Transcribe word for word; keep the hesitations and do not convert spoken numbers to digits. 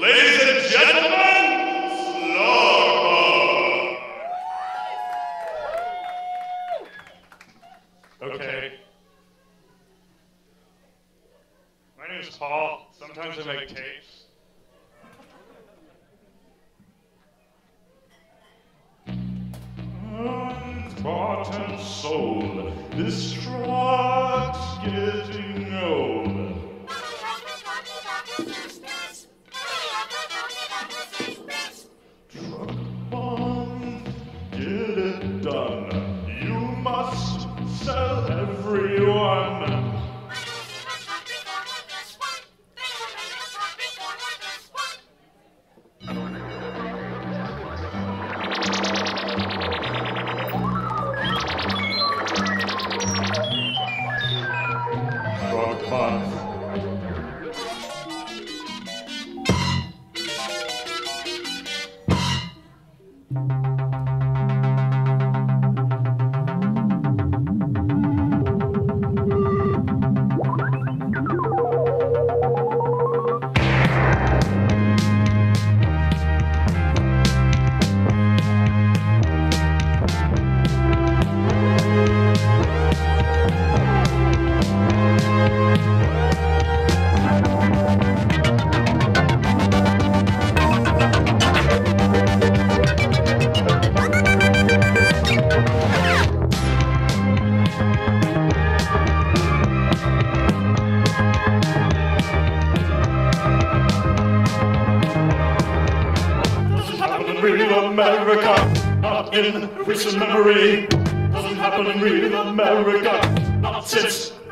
Ladies and gentlemen, Slug Bug. Okay. My name is Paul. Sometimes I make tapes. Heart and soul, this truck's getting old. Truck one, get it done. You must sell everyone. Truck month. Real America, not in recent memory. Doesn't happen in real America, not since